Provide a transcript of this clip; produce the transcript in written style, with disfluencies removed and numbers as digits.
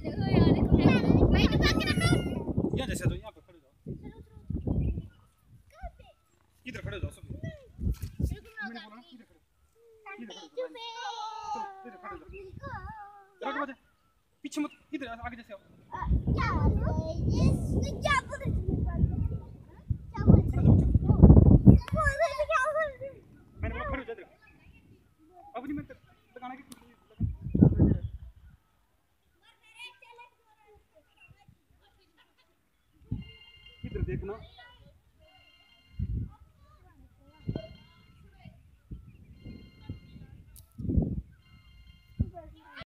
यहाँ जैसे तो यहाँ पे खड़े जाओ, इधर खड़े जाओ सब। मैंने बोला ना इधर खड़े, इधर खड़े जाओ, इधर खड़े जाओ, आगे बढ़े, पीछे मत, इधर आगे जैसे आओ। क्या बोल रहे हो? मैंने बोला खड़े हो जा इधर। अब नहीं मैं लगाना की इधर देखना।